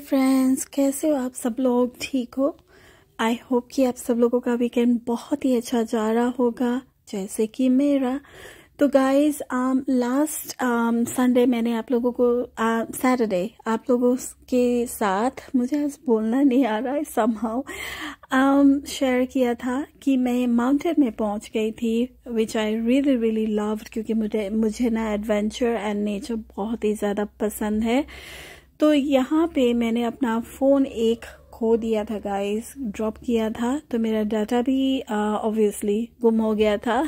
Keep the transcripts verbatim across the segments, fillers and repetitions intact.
Friends, कैसे हो आप सब लोग? ठीक हो? आई होप कि आप सब लोगों का वीकेंड बहुत ही अच्छा जा रहा होगा, जैसे कि मेरा। तो गाइस, लास्ट संडे मैंने आप लोगों को सैटरडे uh, आप लोगों के साथ, मुझे आज बोलना नहीं आ रहा है समहाउ, शेयर किया था कि मैं माउंटेन में पहुंच गई थी, which I really really loved, क्योंकि मुझे मुझे ना एडवेंचर एंड नेचर बहुत ही ज़्यादा पसंद है। तो यहाँ पे मैंने अपना फ़ोन एक खो दिया था गाइस, ड्रॉप किया था, तो मेरा डाटा भी ऑब्वियसली uh, गुम हो गया था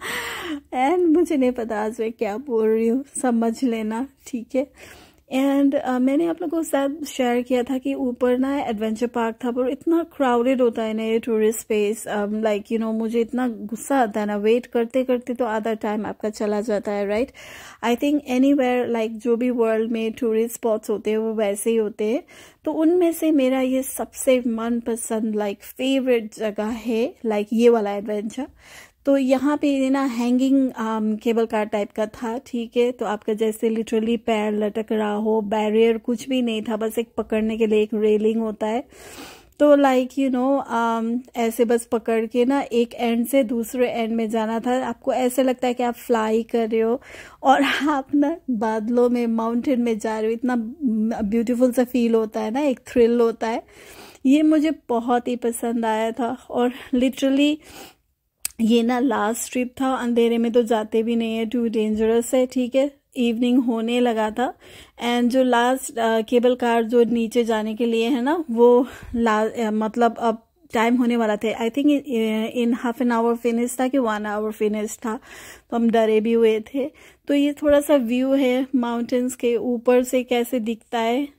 एंड मुझे नहीं पता आज मैं क्या बोल रही हूँ, समझ लेना, ठीक है। एंड uh, मैंने आप लोगों के साथ शेयर किया था कि ऊपर ना एडवेंचर पार्क था, पर इतना क्राउडेड होता है ना ये tourist space, like you know मुझे इतना गुस्सा आता है ना, वेट करते करते तो आधा टाइम आपका चला जाता है, right. I think anywhere, like जो भी वर्ल्ड में टूरिस्ट स्पॉट्स होते हैं वो वैसे ही होते हैं। तो उनमें से मेरा ये सबसे मनपसंद लाइक फेवरेट जगह है, लाइक ये वाला एडवेंचर। तो यहाँ पे ना हैंगिंग केबल कार टाइप का था, ठीक है। तो आपका जैसे लिटरली पैर लटक रहा हो, बैरियर कुछ भी नहीं था, बस एक पकड़ने के लिए एक रेलिंग होता है। तो लाइक यू नो ऐसे बस पकड़ के ना एक एंड से दूसरे एंड में जाना था। आपको ऐसे लगता है कि आप फ्लाई कर रहे हो और आप ना बादलों में, माउंटेन में जा रहे हो। इतना ब्यूटीफुल सा फील होता है ना, एक थ्रिल होता है। ये मुझे बहुत ही पसंद आया था। और लिटरली ये ना लास्ट ट्रिप था, अंधेरे में तो जाते भी नहीं है, टू डेंजरस है, ठीक है। इवनिंग होने लगा था एंड जो लास्ट केबल कार जो नीचे जाने के लिए है ना, वो ला uh, मतलब अब टाइम होने वाला थे। I think in half an hour finish था कि वन आवर फिनिश था, तो हम डरे भी हुए थे। तो ये थोड़ा सा व्यू है माउंटेन्स के ऊपर से कैसे दिखता है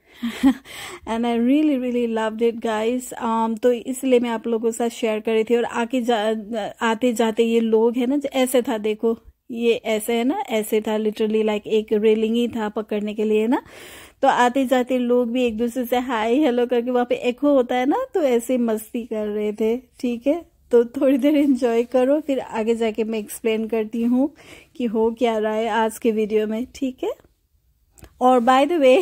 and I really really loved it guys. तो इसलिए मैं आप लोगों के साथ शेयर कर रही थी। और आके जा, आते जाते ये लोग है ना, ऐसे था, देखो ये ऐसे है ना, ऐसे था लिटरली, लाइक एक रेलिंग ही था पकड़ने के लिए ना। तो आते जाते लोग भी एक दूसरे से हाय हेलो करके, वहाँ पे एको होता है ना, तो ऐसे मस्ती कर रहे थे, ठीक है। तो थोड़ी देर एंजॉय करो, फिर आगे जाके मैं एक्सप्लेन करती हूँ कि हो क्या रहा है आज के वीडियो में, ठीक है। और बाय द वे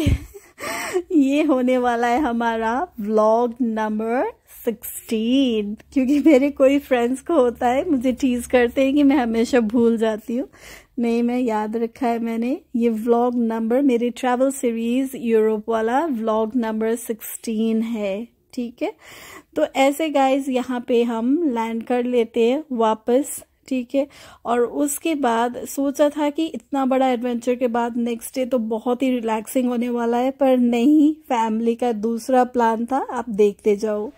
ये होने वाला है हमारा व्लॉग नंबर सिक्सटीन, क्योंकि मेरे कोई फ्रेंड्स को होता है, मुझे टीज करते हैं कि मैं हमेशा भूल जाती हूँ। नहीं, मैं याद रखा है मैंने। ये व्लॉग नंबर मेरी ट्रैवल सीरीज यूरोप वाला व्लॉग नंबर सिक्सटीन है, ठीक है। तो ऐसे गाइज यहाँ पे हम लैंड कर लेते हैं वापस, ठीक है। और उसके बाद सोचा था कि इतना बड़ा एडवेंचर के बाद नेक्स्ट डे तो बहुत ही रिलैक्सिंग होने वाला है, पर नहीं, फैमिली का दूसरा प्लान था, आप देखते जाओ।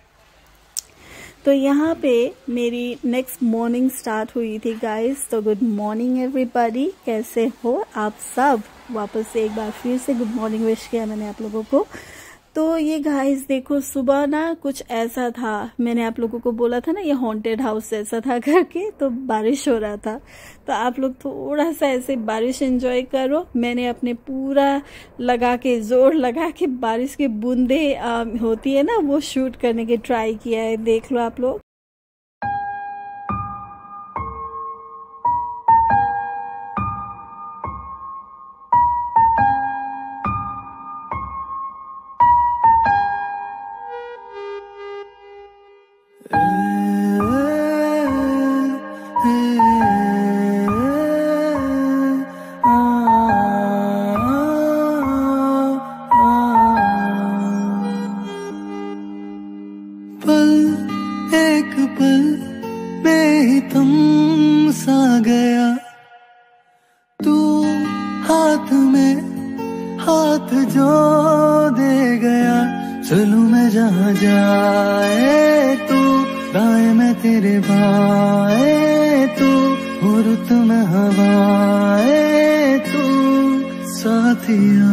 तो यहाँ पे मेरी नेक्स्ट मॉर्निंग स्टार्ट हुई थी गाइस। तो गुड मॉर्निंग एवरीबॉडी, कैसे हो आप सब? वापस से एक बार फिर से गुड मॉर्निंग विश किया मैंने आप लोगों को। तो ये गाइस देखो, सुबह ना कुछ ऐसा था, मैंने आप लोगों को बोला था ना ये हॉन्टेड हाउस जैसा था करके, तो बारिश हो रहा था। तो आप लोग थोड़ा सा ऐसे बारिश एंजॉय करो। मैंने अपने पूरा लगा के, जोर लगा के बारिश की बूंदे होती है ना, वो शूट करने के ट्राई किया है, देख लो आप लोग। हाथ जो दे गया, चलूं मैं जहाँ जाए तू, दाएं मैं तेरे बाएं तू, हो रुत में हवाए तू, साथिया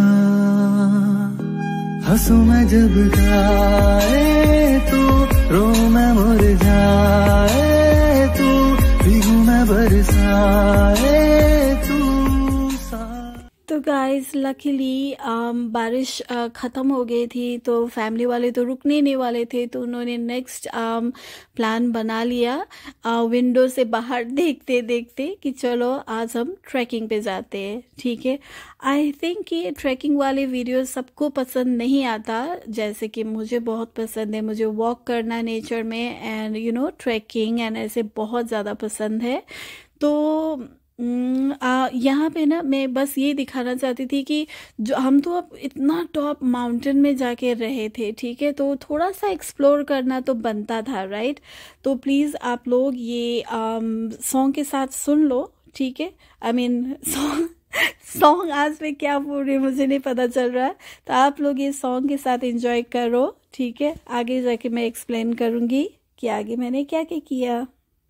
हंसू मैं जब गाए तू, रो मैं मुरझाए तू, भीगू मैं बरसाए तू। तो तो गाइस लकीली बारिश uh, ख़त्म हो गई थी, तो फैमिली वाले तो रुकने नहीं वाले थे, तो उन्होंने नेक्स्ट प्लान बना लिया विंडो uh, से बाहर देखते देखते कि चलो आज हम ट्रैकिंग पे जाते हैं। ठीक है, आई थिंक ये ट्रैकिंग वाले वीडियो सबको पसंद नहीं आता, जैसे कि मुझे बहुत पसंद है। मुझे वॉक करना नेचर में and you know trekking and ऐसे बहुत ज़्यादा पसंद है। तो आ, यहाँ पे ना मैं बस ये दिखाना चाहती थी कि जो हम तो अब इतना टॉप माउंटेन में जाके रहे थे, ठीक है, तो थोड़ा सा एक्सप्लोर करना तो बनता था, राइट। तो प्लीज़ आप लोग ये सॉन्ग के साथ सुन लो, ठीक है। आई मीन सॉन्ग सॉन्ग आज मैं क्या बोल रही हूँ मुझे नहीं पता चल रहा है, तो आप लोग ये सॉन्ग के साथ एंजॉय करो, ठीक है। आगे जाके मैं एक्सप्लेन करूँगी कि आगे मैंने क्या क्या किया।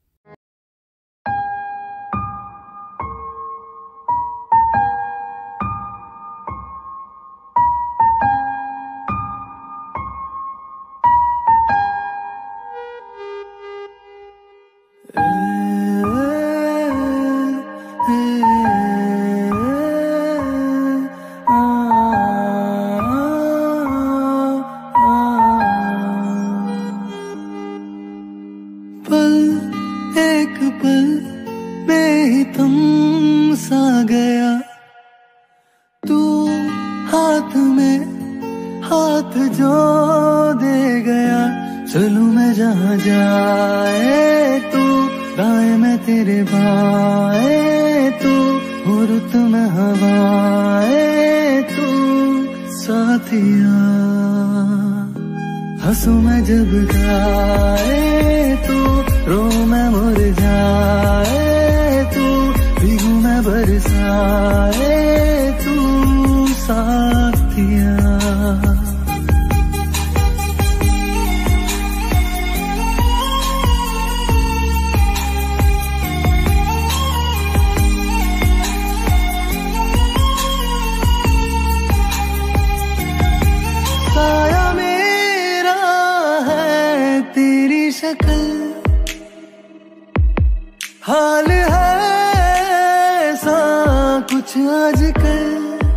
जो दे गया चलूं मैं जहाँ जाए तू, दाएं में तेरे बाएं तू, हो रुत में हवाए तू साथिया, हंसू मैं जब गाए तू, रो मैं मुरझाए तू, भीगू मैं बरसाए तू साथिया। हाल है ऐसा कुछ आजकल,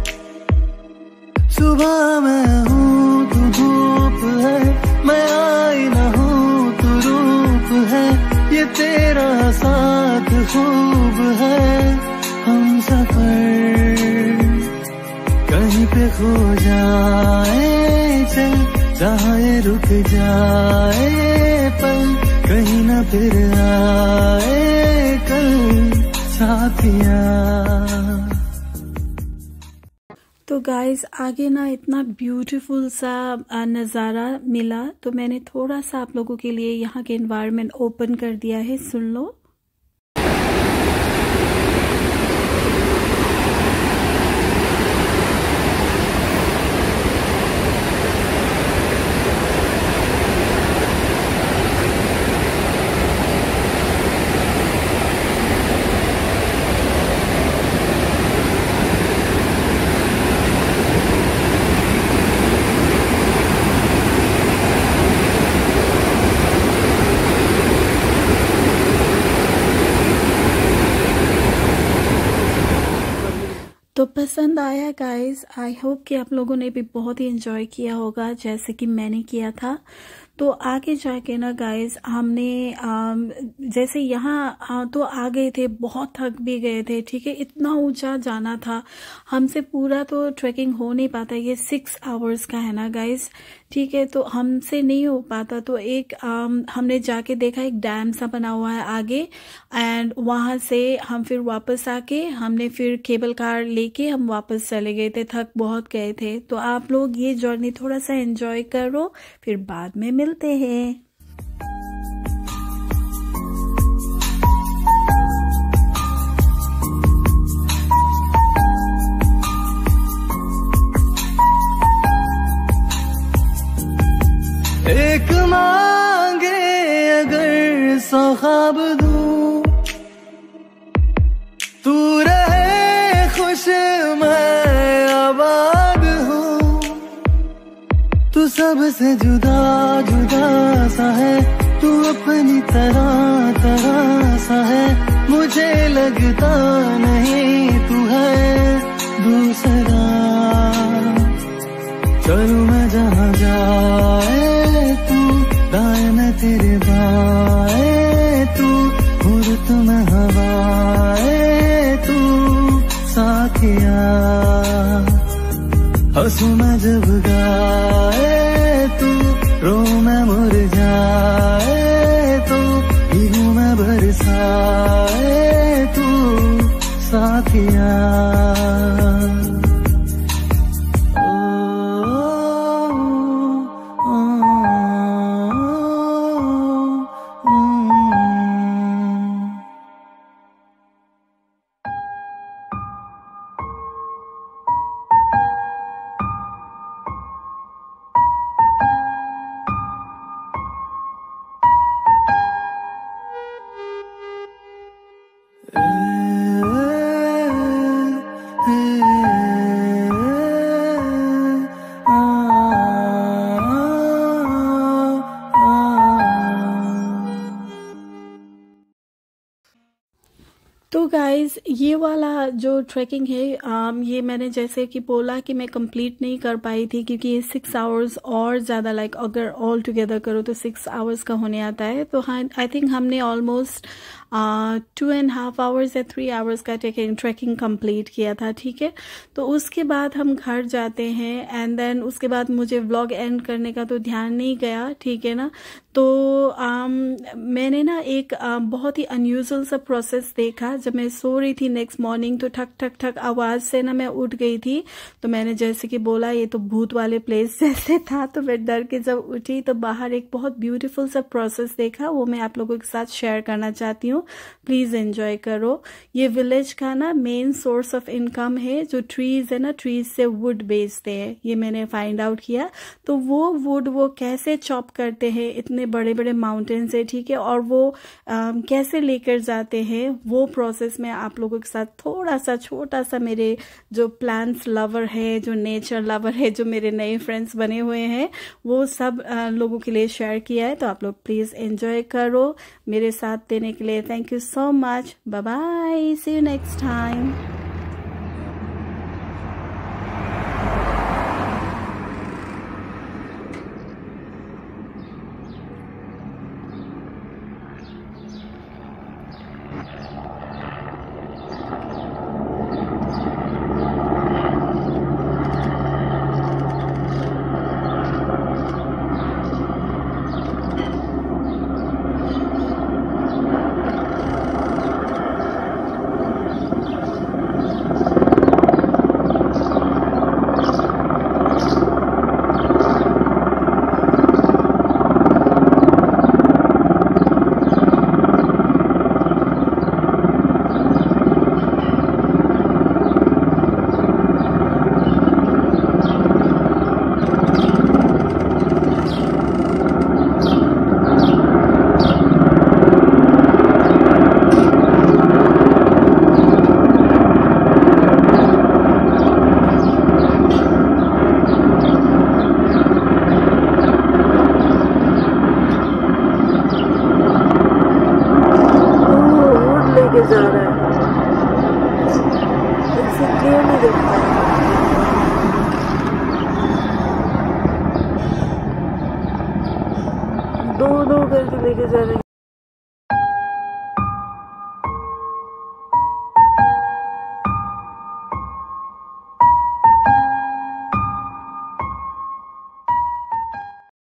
सुबह मैं हूँ तू धूप है, मैं आईना हूँ तू रूप है, ये तेरा साथ खूब है। हम सफर कहीं पे खो जाए चल, जहाँ ये रुक जाए पल, कहीं ना फिर आए कल साथिया। तो गाइस आगे ना इतना ब्यूटीफुल सा नज़ारा मिला, तो मैंने थोड़ा सा आप लोगों के लिए यहाँ के एनवायरनमेंट ओपन कर दिया है, सुन लो। तो पसंद आया गाइस, आई होप कि आप लोगों ने भी बहुत ही एंजॉय किया होगा जैसे कि मैंने किया था। तो आगे जाके ना गाइस हमने जैसे यहाँ तो आ गए थे, बहुत थक भी गए थे, ठीक है, इतना ऊंचा जाना था, हमसे पूरा तो ट्रैकिंग हो नहीं पाता, ये सिक्स आवर्स का है ना गाइस, ठीक है, तो हमसे नहीं हो पाता। तो एक आम, हमने जाके देखा एक डैम सा बना हुआ है आगे, एंड वहाँ से हम फिर वापस आके हमने फिर केबल कार लेके हम वापस चले गए थे, थक बहुत गए थे। तो आप लोग ये जर्नी थोड़ा सा एंजॉय करो, फिर बाद में मिलते हैं। एक मांगे अगर सौ ख्वाब दूं, तू रहे खुश मैं आबाद हूँ, तू सबसे जुदा जुदा सा है, तू अपनी तरह तरह सा है, मुझे लगता नहीं तू है दूसरा। सदा, चलूं मैं जहाँ जाए तू, दाएं मैं तेरे बाएं तू, मुर्त में हवाए तू साथिया, हंसू मैं जब गाए तू, रो मैं मुरझाए तू, भीगू मैं बरसाए तू साथिया। तो गाइज़ ये वाला जो ट्रैकिंग है आम, ये मैंने जैसे कि बोला कि मैं कंप्लीट नहीं कर पाई थी क्योंकि ये सिक्स आवर्स और ज़्यादा लाइक अगर ऑल टुगेदर करो तो सिक्स आवर्स का होने आता है। तो हाँ आई थिंक हमने almost two and half hours या थ्री आवर्स का ट्रैकिंग ट्रैकिंग कंप्लीट किया था, ठीक है। तो उसके बाद हम घर जाते हैं एंड देन उसके बाद मुझे व्लॉग एंड करने का तो ध्यान नहीं गया, ठीक है ना। तो um, मैंने ना एक uh, बहुत ही अनयूजुअल सा प्रोसेस देखा। जब मैं सो रही थी नेक्स्ट मॉर्निंग तो ठक ठक ठक आवाज़ से ना मैं उठ गई थी। तो मैंने जैसे कि बोला ये तो भूत वाले प्लेस जैसे था, तो मैं डर के जब उठी तो बाहर एक बहुत ब्यूटीफुल सा प्रोसेस देखा, वो मैं आप लोगों के साथ शेयर करना चाहती हूँ। प्लीज़ एंजॉय करो। ये विलेज का ना मेन सोर्स ऑफ इनकम है, जो ट्रीज़ है ना, ट्रीज से वुड बेचते हैं, ये मैंने फाइंड आउट किया। तो वो वुड वो कैसे चॉप करते हैं, इतने बड़े बड़े माउंटेन से, ठीक है, और वो आ, कैसे लेकर जाते हैं, वो प्रोसेस मैं आप लोगों के साथ थोड़ा सा छोटा सा, मेरे जो प्लांट्स लवर है, जो नेचर लवर है, जो मेरे नए फ्रेंड्स बने हुए हैं, वो सब आ, लोगों के लिए शेयर किया है। तो आप लोग प्लीज़ एंजॉय करो। मेरे साथ देने के लिए thank you so much. Bye bye, see you next time. जा रहा है, इससे क्लियर नहीं देख पा रहा। दो दो करके लेके जा रहे हैं।